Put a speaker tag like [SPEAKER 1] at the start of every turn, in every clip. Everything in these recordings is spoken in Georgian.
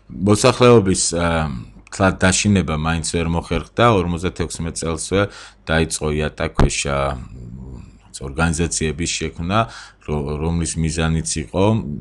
[SPEAKER 1] მოსახლეობის თლად დაშინება მაინც ვერ მოხერხდა 56 წელსვე დაიწყო იატაკქვეშა ორგანიზაციების შექმნა, რომლის მიზანიც იყო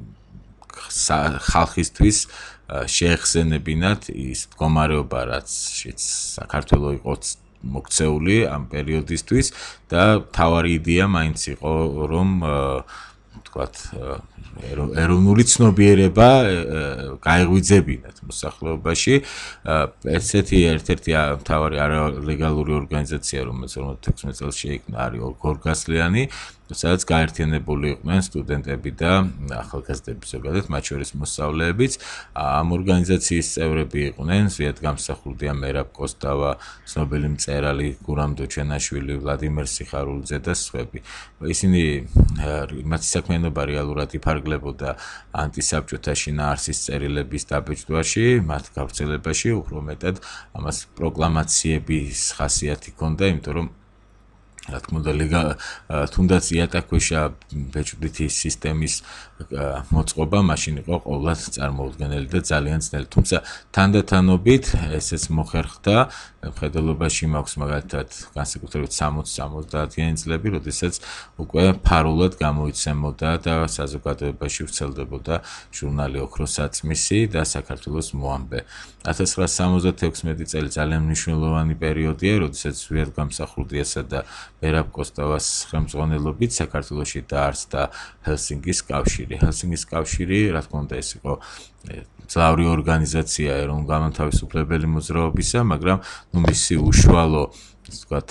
[SPEAKER 1] ხალხისთვის შეეხსენებინათ ის მდგომარეობა, რაც საქართველოს იყო მოქცეული ამ პერიოდისთვის და თავარი იდეა მაინც იყო რომ თქვათ ეროვნული ცნობიერება გაეღვიძებინათ მოსახლეობაში. ესეთი ერთ-ერთი მთავარი არალეგალური ორგანიზაცია, რომელიც 56 წელს შეიქმნა, არის გორგასლიანი, სადაც გაერთიანებული იყვნენ სტუდენტები და ახალგაზრდები ზოგადად, მათ შორის მოსწავლეებიც. ამ ორგანიზაციის წევრები იყვნენ ზვიადგამსახურდია მერაბ კოსტავა, ცნობილი მწერალი გურამ დოჩენაშვილი, ვლადიმერ სიხარულიძე და სხვები. ისინი მათი საქმიანობა რეალურად იფარგლებოდა ანტისაბჭოთა შინაარსის წერილების დაბეჭდვაში, მათ გავრცელებაში, უფრო მეტად ამას პროკლამაციების ხასიათი ჰქონდა, იმიტომ რომ რა თქმა უნდა, თუნდაც იატაკქვეშა ბეჭდვითი სისტემის მოწყობა მაშინ იყო ყოვლად წარმოუდგენელი და ძალიან ძნელი. თუმცა თანდათანობით ესეც მოხერხდა, მხედველობაში მაქვს მაგალითად განსაკუთრებით 60-70-იანი წლები, როდესაც უკვე ფარულად გამოიცემოდა და საზოგადოებაში ვრცელდებოდა ჟურნალი ოქროსაწმისი და საქართველოს მოამბე. 1976 წელი ძალიან მნიშვნელოვანი პერიოდია, როდესაც ზვიადგამსახურდიასა და მერაბ კოსტავას ხელმძღვანელობით საქართველოში დაარსდა ჰელსინკის კავშირი. ჰელსინკის კავშირი, რა თქმა უნდა, ეს იყო მძლავრი ორგანიზაცია ეროვნულ-განმათავისუფლებელი მოძრაობისა, მაგრამ მისი უშუალო, ასე ვთქვათ,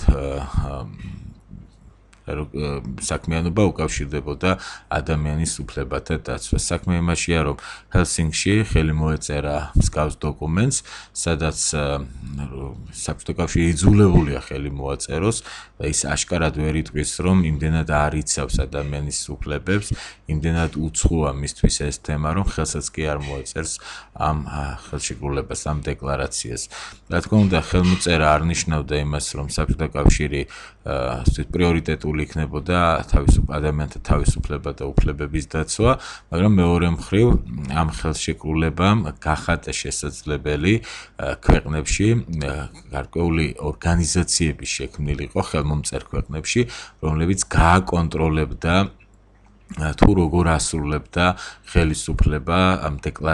[SPEAKER 1] საქმიანობა უკავშირდებოდა ადამიანის უფლებათა დაცვას. საქმე იმაშია, რომ ჰელსინკში ხელი მოეწერა მსგავს დოკუმენტს, სადაც საბჭოთა კავშირი იძულებულია ხელი მოაწეროს და ის აშკარად ვერ იტყვის, რომ იმდენად არ იცავს ადამიანის უფლებებს, იმდენად უცხოა მისთვის ეს თემა, რომ ხელსაც კი არ მოეწერს ამ ხელშეკრულებას, ამ დეკლარაციას. რა თქმა უნდა, ხელმოწერა არ ნიშნავდა იმას, რომ საბჭოთა კავშირი პრიორიტეტული იქნებოდა ადამიანთა თავისუფლება და უფლებების დაცვა, მაგრამ მეორე მხრივ ამ ხელშეკრულებამ გახადა შესაძლებელი ქვეყნებში გარკვეული ორგანიზაციების შექმნილიყო ხელმომწერ ქვეყნებში, რომლებიც გააკონტროლებდა თუ როგორ ასრულებდა ხელისუფლება ამ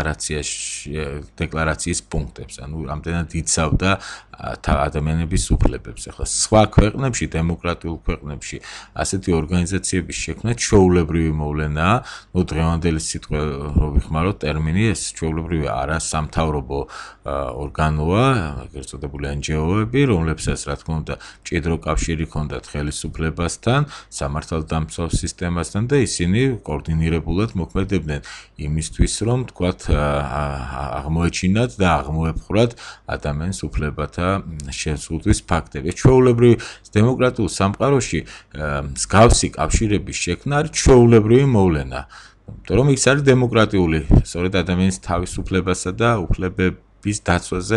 [SPEAKER 1] დეკლარაციის პუნქტებს, ანუ ამდენად იცავდა ადამიანების უფლებებს. ახლა სხვა ქვეყნებში, დემოკრატიულ ქვეყნებში ასეთი ორგანიზაციების შექმნა ჩვეულებრივი მოვლენაა, დღევანდელი სიტყვა რო ვიხმაროთ ტერმინი, ეს ჩვეულებრივი არასამთავრობო ორგანოა, ეგრეთ წოდებული NGO-ები, რომლებსაც რა თქმა უნდა მჭიდრო კავშირი ჰქონდათ ხელისუფლებასთან, სამართალდამცავ სისტემასთან და ისინი კოორდინირებულად მოქმედებდნენ იმისთვის, რომ თქვათ აღმოეჩინათ და აღმოეპყრათ ადამიანის უფლებათა შეზღუდვის ფაქტები. ჩვეულებრივი დემოკრატიულ სამყაროში მსგავსი კავშირების შექმნა არის ჩვეულებრივი მოვლენა. იმიტომ რომ ის არის დემოკრატიული, სწორედ ადამიანის თავისუფლებასა და უფლებების დაცვაზე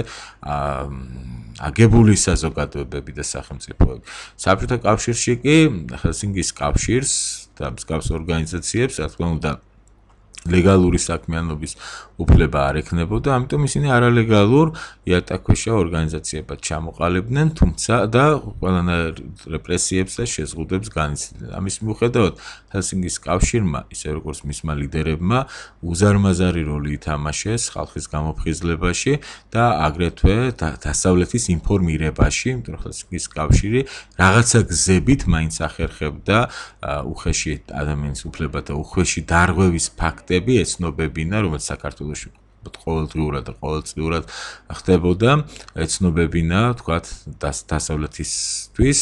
[SPEAKER 1] აგებული საზოგადოებები და სახელმწიფოები. საბჭოთა კავშირში კი ჰელსინკის კავშირს და მსგავს ორგანიზაციებს, რა თქმა უნდა, ლეგალური საქმიანობის უფლება არ ექნებოდა, ამიტომ ისინი არალეგალურ იატაკქვეშა ორგანიზაციებად ჩამოყალიბდნენ, თუმცა და ყველანაირ რეპრესიებს და შეზღუდვებს განიცდიდნენ. ამის მიუხედავად, ჰელსინკის კავშირმა, ისე როგორც მისმა ლიდერებმა, უზარმაზარი როლი ითამაშეს ხალხის გამოფხიზლებაში და აგრეთვე დასავლეთის ინფორმირებაში, იმიტომ რომ ჰელსინკის კავშირი რაღაცა გზებით მაინც ახერხებდა უხეში ადამიანის უფლებათა უხეში დარღვევის ფაქტები ეცნობებინა, რომელიც საქართველოში ყოველდღიურად და ყოველწლიურად ხდებოდა, ეცნობებინა, თქვათ, დასავლეთისთვის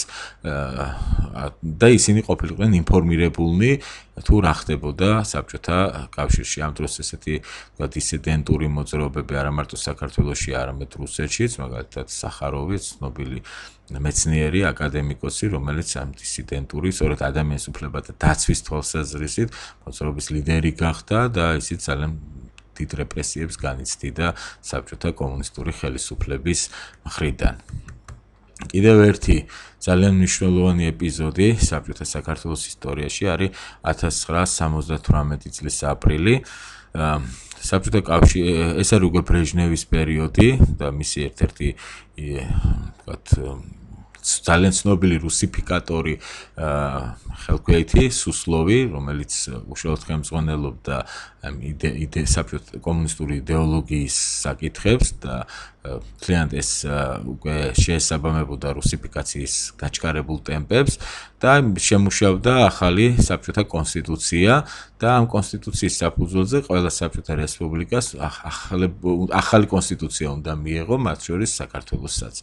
[SPEAKER 1] და ისინი ყოფილიყნენ ინფორმირებულნი თუ რა ხდებოდა საბჭოთა კავშირში. ამ დროს ესეთი, თქვათ, დისიდენტური მოძრაობები არა მარტო საქართველოში, არამედ რუსეთშიც, მაგალითად სახაროვი, ცნობილი მეცნიერი აკადემიკოსი, რომელიც ამ დისიდენტური, სწორედ ადამიანის უფლებათა დაცვის თვალსაზრისით მოძრაობის ლიდერი გახდა და ისიც ძალიან დიდ რეპრესიებს განიცდიდა საბჭოთა კომუნისტური ხელისუფლების მხრიდან. კიდევ ერთი ძალიან მნიშვნელოვანი ეპიზოდი საბჭოთა საქართველოს ისტორიაში არის 1978 წლის აპრილი. საბჭოთა კავშირი ეს არის უკვე ბრეჟნევის პერიოდი და მისი ერთ-ერთი ვთქვათ ძალიან ცნობილი რუსიფიკატორი ხელქვეითი სუსლოვი, რომელიც უშუალოდ ხელმძღვანელობდა საბჭოთა კომუნისტური იდეოლოგიის საკითხებს და მთლიანად ეს უკვე შეესაბამებოდა რუსიფიკაციის გაჩქარებულ ტემპებს და შემუშავდა ახალი საბჭოთა კონსტიტუცია და ამ კონსტიტუციის საფუძველზე ყველა საბჭოთა რესპუბლიკას ახალი კონსტიტუცია უნდა მიეღო, მათ შორის საქართველოსაც.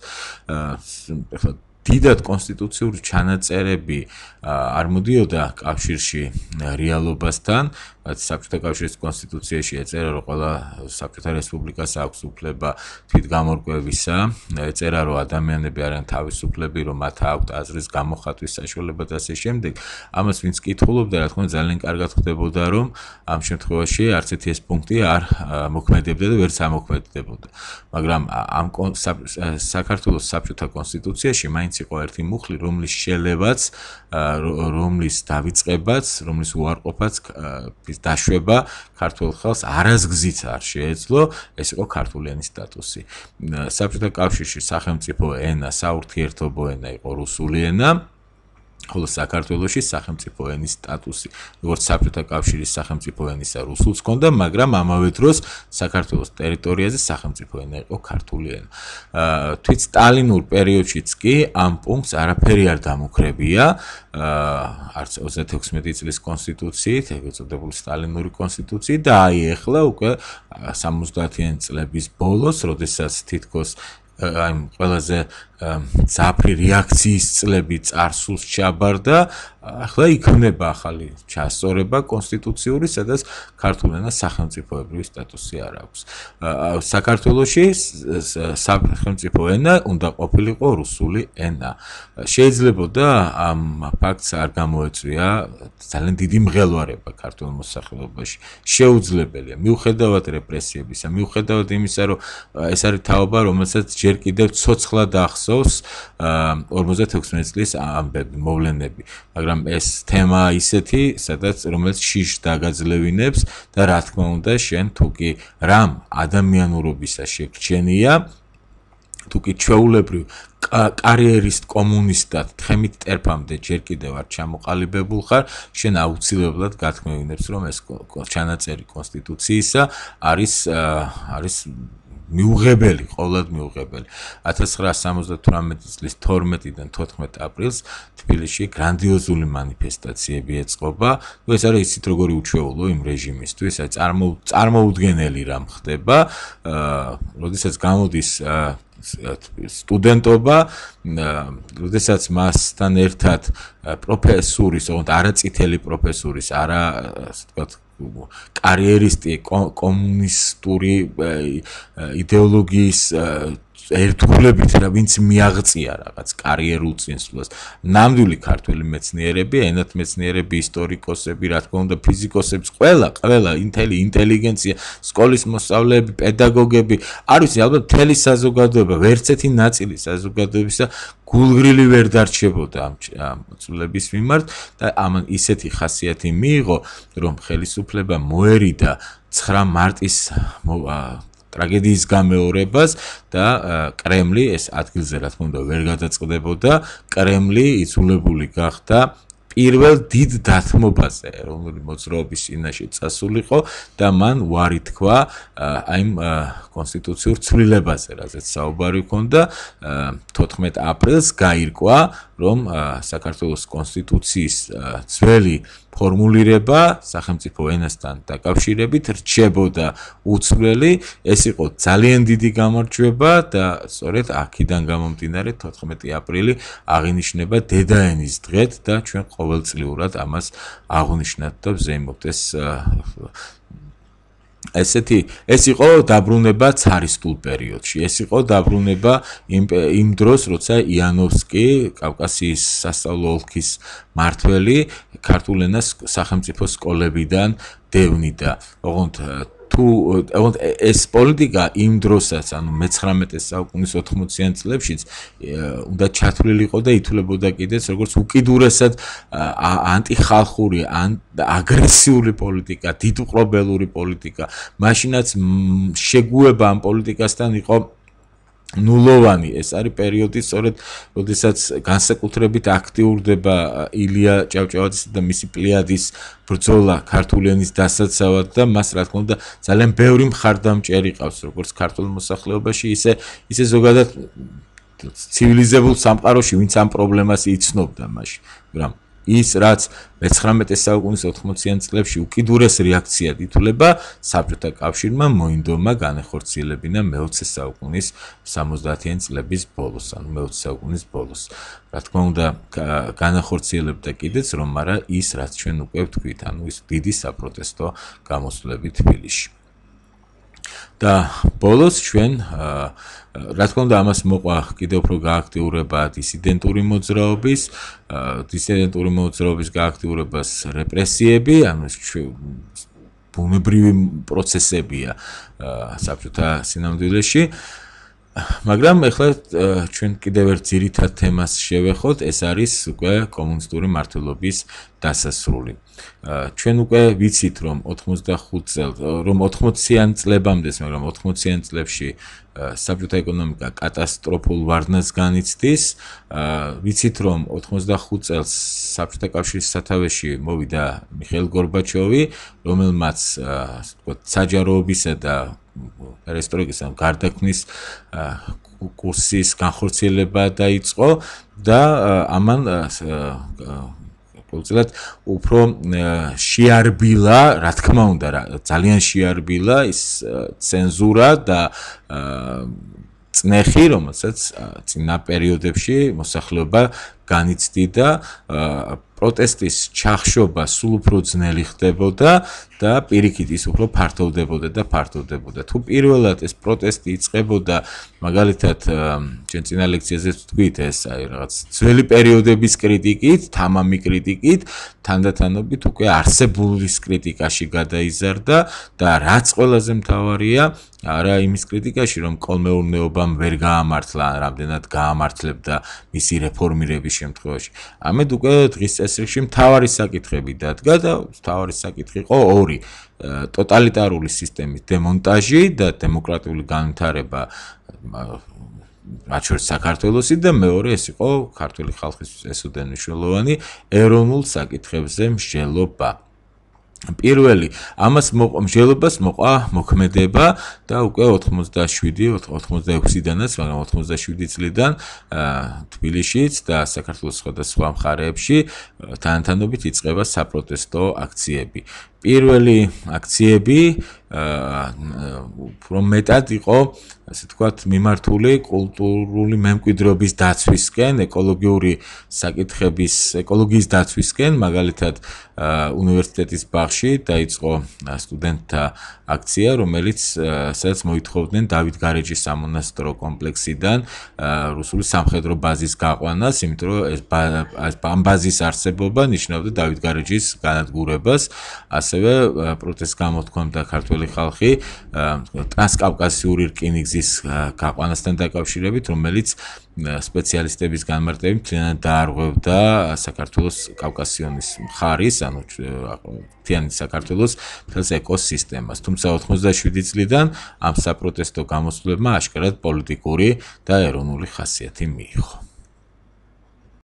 [SPEAKER 1] დიდად კონსტიტუციური ჩანაწერები არ მოდიოდა კავშირში რეალობასთან, საბჭოთა კავშირის კონსტიტუციაში ეწერა, რომ ყველა საბჭოთა რესპუბლიკას აქვს უფლება თვითგამორკვევისა, ეწერა, რომ ადამიანები არიან თავისუფლები, რომ მათ აქვთ აზრის გამოხატვის საშუალება და ასე შემდეგ. ამას ვინც კითხულობდა, რა თქმა უნდა, ძალიან კარგად ხვდებოდა, რომ ამ შემთხვევაში არც ერთი ეს პუნქტი არ მოქმედებდა და ვერც ამოქმედებოდა. მაგრამ ამ საქართველოს საბჭოთა კონსტიტუციაში მაინც იყო ერთი მუხლი, რომლის შელევაც, რომლის დავიწყებაც, რომლის უარყოფაც დაშვება ქართულ ხალხს არასგზით არ შეეძლო, ეს იყო ქართული ენის სტატუსი. საბჭოთა კავშირში სახელმწიფო ენა, საურთიერთობო ენა იყო რუსული ენა, ხოლო საქართველოში სახელმწიფო ენის სტატუსი, როგორც საბჭოთა კავშირის სახელმწიფო ენისა რუსულს ჰქონდა, მაგრამ ამავე დროს საქართველოს ტერიტორიაზე სახელმწიფო ენა იყო ქართული ენა. თვით სტალინურ პერიოდშიც კი ამ პუნქტს არაფერი არ დამუქრებია, არც 36 წლის კონსტიტუციით, ეგრეთ წოდებული სტალინური კონსტიტუციით და აი ეხლა უკვე 70-იანი წლების ბოლოს, როდესაც თითქოს აი ყველაზე ძაფრი რეაქციის წლები წარსულს ჩაბარდა, ახლა იქნება ახალი ჩასწორება კონსტიტუციური, სადაც ქართულ ენას სახელმწიფოებრივი სტატუსი არ აქვს. საქართველოში სახელმწიფო ენა უნდა ყოფილიყო რუსული ენა. შეიძლებოდა ამ ფაქტს არ გამოეწვია ძალიან დიდი მღელვარება ქართულ მოსახლეობაში. შეუძლებელია, მიუხედავად რეპრესიებისა, მიუხედავად იმისა, რომ ეს არის თაობა, რომელსაც ჯერ კიდევ ცოცხლად ახსოვს 56 წლის ამბები, მოვლენები, მაგრამ ეს თემა ისეთი, რომელიც შიშს დაგაძლევინებს და რა თქმა უნდა, შენ თუ კი რამ ადამიანურობისა შეგრჩენია, თუ კი ჩვეულებრივ კარიერისტ კომუნისტად თხემით ტერფამდე ჯერ კიდევ არ ჩამოყალიბებულ ხარ, შენ აუცილებლად გათქმევინებს, რომ ეს ჩანაწერი კონსტიტუციისა არის მიუღებელი, ყოველად მიუღებელი. 1978 წლის 12-დან 14 აპრილს თბილისში გრანდიოზული მანიფესტაციები ეწყობა. ეს არის ისიც როგორი უჩვეულო იმ რეჟიმისთვის, აი წარმოუდგენელი რამ ხდება, როდესაც გამოდის სტუდენტობა, როდესაც მასთან ერთად პროფესურის, ოღონდ არაწითელი პროფესურის, არა, ვთქვათ, კარიერისტი, კომუნისტური იდეოლოგიის ერთგულებით, ვინც მიაღწია რაღაც კარიერულ წინსვლას. ნამდვილი ქართველი მეცნიერები, ენათ მეცნიერები, ისტორიკოსები, რა თქმა უნდა, ფიზიკოსები, ყველა ინტელიგენცია, სკოლის მოსწავლეები, პედაგოგები, არ ვიცი, ალბათ მთელი საზოგადოება, ვერც ერთი ნაწილი საზოგადოებისა გულგრილი ვერ დარჩებოდა ამ წვლილების მიმართ და ამან ისეთი ხასიათი მიიღო, რომ ხელისუფლება მოერიდა 9 მარტის ტრაგედიის გამეორებას და კრემლი ეს ადგილზე რა თქმა უნდა ვერ გადაწყდებოდა, კრემლი იძულებული გახდა პირველ დიდ დათმობაზე ეროვნული მოძრაობის წინაშე წასულიყო და მან უარი თქვა აი კონსტიტუციურ ცვლილებაზე, რაზეც საუბარი ჰქონდა. 14 აპრილს გაირკვა, რომ საქართველოს კონსტიტუციის ძველი ფორმულირება სახელმწიფო ენასთან დაკავშირებით რჩებოდა უცვლელი. ეს იყო ძალიან დიდი გამარჯვება და სწორედ აქედან გამომდინარე 14 აპრილი აღინიშნება დედაენის დღედ და ჩვენ ყოველწლიურად ამას აღვნიშნავთ და ვზეიმობთ ეს იყო დაბრუნება ცარისტულ პერიოდში. ეს იყო დაბრუნება იმ დროს, როცა იანოვსკი, კავკასიის სასწავლო ოლქის მმართველი, ქართულ ენას სახელმწიფო სკოლებიდან დევნიდა. ოღონდ თუ თუ ეს პოლიტიკა იმ დროსაც, ანუ მე-19 საუკუნის 80-იან წლებშიც უნდა ჩათვლილიყო და ითვლებოდა კიდეც როგორც უკიდურესად ანტიხალხური, აგრესიული პოლიტიკა, დიდუყრობელური პოლიტიკა. მაშინაც შეგუება ამ პოლიტიკასთან იყო ნულოვანი. ეს არის პერიოდი, სწორედ როდესაც განსაკუთრებით აქტიურდება ილია ჭავჭავაძისა და მისი პლიადის ბრძოლა ქართული ენის დასაცავად და მას რა თქმა უნდა ძალიან ბევრი მხარდამჭერი ყავს, როგორც ქართულ მოსახლეობაში, ისე ზოგადად ცივილიზებულ სამყაროში, ვინც ამ პრობლემას იცნობდა მაშინ. მაგრამ ის რაც მე-19 საუკუნის 80-იან წლებში უკიდურეს რეაქციად ითვლება, საბჭოთა კავშირმა მოინდომა განეხორციელებინა მე-20 საუკუნის 70-იან წლების ბოლოს, ანუ მე-20 საუკუნის ბოლოს. რა თქმა უნდა, განახორციელებდა კიდეც, რომ არა ის, რაც ჩვენ უკვე ვთქვით, ანუ ის დიდი საპროტესტო გამოსვლები თბილისში. და ბოლოს ჩვენ რა თქმა უნდა ამას მოყვა კიდევ უფრო გააქტიურება დისიდენტური მოძრაობის გააქტიურებას რეპრესიები, ანუ ბუნებრივი პროცესებია საბჭოთა სინამდვილეში. მაგრამ ეხლა ჩვენ კიდევ ერთ ძირითად თემას შევეხოთ, ეს არის უკვე კომუნისტური მმართველობის დასასრული. ჩვენ უკვე ვიცით, რომ 80-იან წლებამდე, მაგრამ 80-იან წლებში საბჭოთა ეკონომიკა კატასტროფულ ვარდნას განიცდის. ვიცით, რომ 85 წელს საბჭოთა კავშირის სათავეში მოვიდა მიხეილ გორბაჩოვი, რომელმაც საჯაროობისა და პერესტროიკის ან გარდაქმნის კურსის განხორციელება დაიწყო და ამან ყოველწილად უფრო შეარბილა, რა თქმა უნდა, ძალიან შეარბილა ის ცენზურა და წნეხი, რომელსაც წინა პერიოდებში მოსახლეობა განიცდიდა, პროტესტის ჩახშობა სულ უფრო ძნელი ხდებოდა და პირიქით ის უფრო ფართოვდებოდა. თუ პირველად ეს პროტესტი იწყებოდა, მაგალითად, ჩვენ წინა ლექციაზე ვთქვით, ეს რაღაც ძველი პერიოდების კრიტიკით, თამამი კრიტიკით, თანდათანობით უკვე არსებულის კრიტიკაში გადაიზარდა და რაც ყველაზე მთავარია, არა იმის კრიტიკაში, რომ კოლმეურნეობამ ვერ გაამართლა, რამდენად გაამართლებდა მისი რეფორმირების შემთხვევაში. ამედ უკვე დღის წესრიგში მთავარი საკითხები დადგა და მთავარი საკითხი იყო ორი: ტოტალიტარული სისტემის დემონტაჟი და დემოკრატიული განვითარება, მათ შორის საქართველოსი და მეორე ეს იყო ქართული ხალხისთვის ესოდენ მნიშვნელოვანი ეროვნულ საკითხებზე მსჯელობა. პირველი ამას მსჯელობას მოყვა მოქმედება და უკვე 87-86-დანაც, მაგრამ 87 წლიდან თბილისშიც და საქართველოს სხვადასხვა მხარეებში თანათანობით იწყება საპროტესტო აქციები. პირველი აქციები უფრო მეტად იყო, ასე ვთქვათ, მიმართული კულტურული მემკვიდრეობის დაცვისკენ, ეკოლოგიის დაცვისკენ, მაგალითად, უნივერსიტეტის ბაღში დაიწყო სტუდენტთა აქცია, სადაც მოითხოვდნენ დავით გარეჯის სამონასტრო კომპლექსიდან რუსული სამხედრო ბაზის გაყვანას, იმიტომ რომ ამ ბაზის არსებობა ნიშნავდა დავით გარეჯის განადგურებას. ასევე პროტესტს გამოთქვამდა ქართველი ხალხი ტრანსკავკასიური რკინიგზის გაყვანასთან დაკავშირებით, რომელიც სპეციალისტების განმარტებით მთლიანად დაარღვევდა საქართველოს კავკასიონის მხარის, ანუ მთლიანი საქართველოს მთელს ეკოსისტემას. თუმცა 87 წლიდან ამ საპროტესტო გამოსვლებმა აშკარად პოლიტიკური და ეროვნული ხასიათი მიიღო.